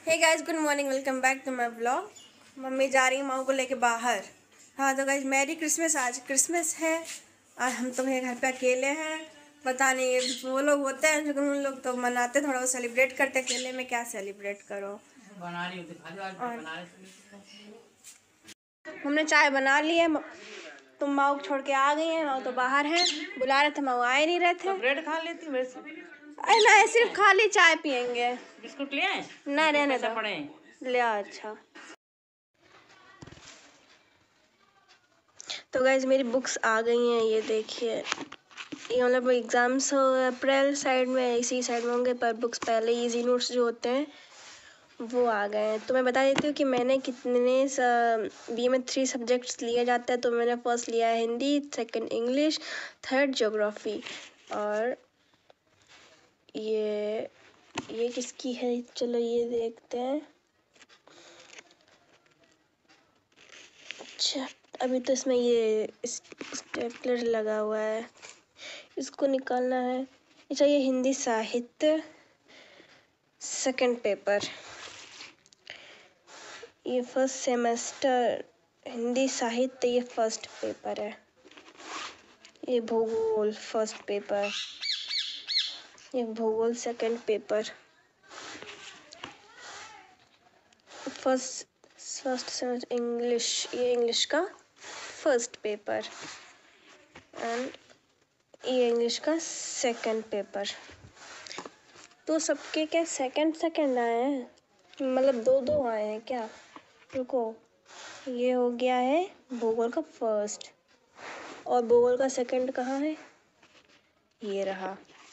Hey guys, good morning, welcome back to my blog. Mummy जा रही है माँ को लेके बाहर। हाँ तो गाइस, मैरी क्रिसमस। आज क्रिसमस है और हम तो भैया घर पे अकेले हैं। पता नहीं वो लोग होते हैं लेकिन उन लोग तो मनाते, थोड़ा वो सेलिब्रेट करते। अकेले में क्या सेलिब्रेट करो। हमने चाय बना ली है, तुम माँ को छोड़ के आ गई हैं। माँ तो बाहर हैं, बुला रहे थे, माँ आए नहीं रहे थे। तो ब्रेड खा लेती मेरे से। अरे नहीं, सिर्फ खाली चाय पियेंगे। बिस्कुट ले आए? नहीं रहने दो, पड़े ले आओ। अच्छा तो गाइज मेरी बुक्स आ गई हैं, ये देखिए। ये मतलब एग्ज़ाम्स हो अप्रैल साइड में, इसी साइड में होंगे, पर बुक्स पहले इजी नोट्स जो होते हैं वो आ गए हैं। तो मैं बता देती हूँ कि मैंने कितने बी में 3 सब्जेक्ट्स लिए जाते हैं। तो मैंने फर्स्ट लिया है Hindi, second English, third geography. और ये किसकी है, चलो ये देखते हैं। अच्छा, अभी तो इसमें ये स्टेपलर लगा हुआ है, इसको निकालना है। अच्छा, ये हिंदी साहित्य सेकंड पेपर, ये फर्स्ट सेमेस्टर हिंदी साहित्य, ये फर्स्ट पेपर है। ये भूगोल फर्स्ट पेपर, ये भूगोल second paper. First semester English, ये इंग्लिश का फर्स्ट पेपर। एंड ये इंग्लिश का सेकंड पेपर। तो सबके क्या सेकंड आए हैं, मतलब 2-2 आए हैं क्या? रुको, ये हो गया है भूगोल का फर्स्ट, और भूगोल का सेकंड कहाँ है, ये रहा।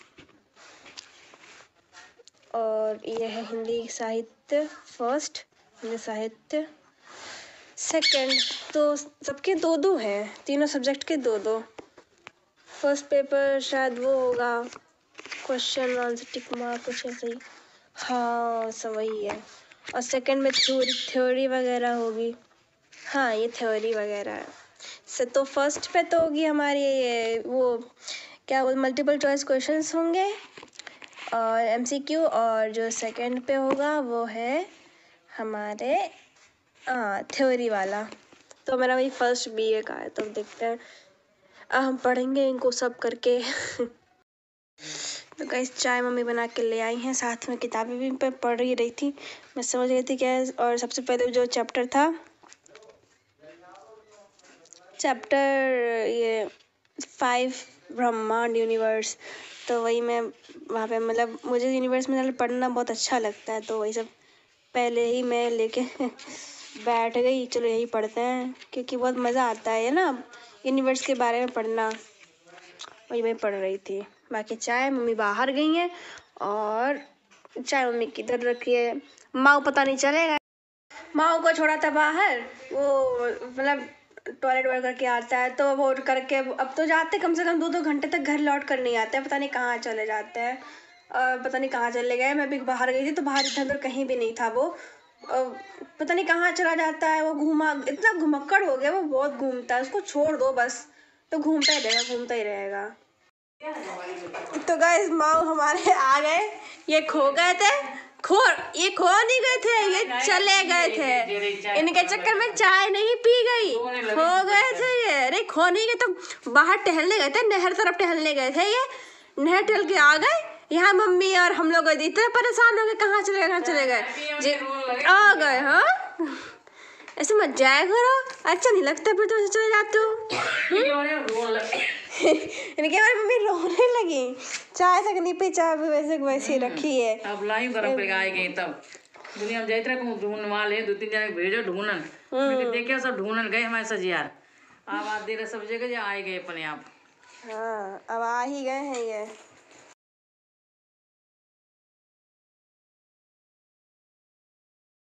और ये है हिंदी साहित्य फर्स्ट, हिंदी साहित्य सेकंड। तो सबके 2-2 हैं, तीनों सब्जेक्ट के 2-2। फर्स्ट पेपर शायद वो होगा क्वेश्चन आंसर टिक मार्क कुछ ऐसे ही, हाँ सब वही है। और सेकंड में थ्योरी वगैरह होगी। हाँ ये थ्योरी वगैरह है। तो फर्स्ट पे तो होगी हमारी ये वो क्या बोल मल्टीपल चॉइस क्वेश्चंस होंगे और एमसीक्यू। और जो सेकंड पे होगा वो है हमारे थ्योरी वाला। तो मेरा वही फर्स्ट बीए का है, तो देखते हैं हम पढ़ेंगे इनको सब करके। तो गाइस, चाय मम्मी बना के ले आई हैं, साथ में किताबें भी पढ़ ही रही थी। मैं समझ रही थी क्या। और सबसे पहले जो चैप्टर था, चैप्टर ये 5 ब्रह्मांड यूनिवर्स, तो वही मैं वहाँ पे मतलब मुझे यूनिवर्स में पढ़ना बहुत अच्छा लगता है, तो वही सब पहले ही मैं लेके बैठ गई। चलो यही पढ़ते हैं, क्योंकि बहुत मज़ा आता है ना यूनिवर्स के बारे में पढ़ना। वही मैं पढ़ रही थी। बाकी चाय मम्मी बाहर गई हैं, और चाय मम्मी किधर रखी है माँ पता नहीं चलेगा। माँ को छोड़ा था बाहर, वो मतलब टॉयलेट वर्क करके आता है, तो वो करके अब तो जाते कम से कम 2-2 घंटे तक घर लौट कर नहीं आते हैं। पता नहीं कहाँ चले जाते हैं, पता नहीं कहाँ चले गए। मैं भी बाहर गई थी तो बाहर इधर कहीं भी नहीं था वो। पता नहीं कहाँ चला जाता है वो, घूमा इतना घुमक्कड़ हो गया वो, बहुत घूमता है। उसको छोड़ दो बस, तो घूमता ही रहेगा। तो गाइस, माँ हमारे आ गए, ये खो गए थे। ये खो नहीं गए थे, ये चले गए थे। इनके चक्कर में चाय नहीं पी गई, खो गए थे ये। अरे खो नहीं गए, तो बाहर टहलने गए थे, नहर तरफ टहलने गए थे। ये नहर टहल के आ गए यहाँ, मम्मी और हम लोग इतने परेशान हो गए, कहाँ चले गए आ गए। हाँ ऐसे मत जाया करो, अच्छा नहीं लगता फिर तो चले जाते हो। इनके बारे मम्मी रोने लगी, चाय तक नहीं पी, चाय भी वैसे ही रखी है। अब लाई गरम पे आए गए, तब दुनिया में जाइत रहे को ढूंढ वाले 2-3 जने भेजो ढूंढन। मैं देखे सब ढूंढन गए हमारे सजियार। अब आप देर सब जगह आए गए अपने आप। हाँ अब आ ही गए हैं ये।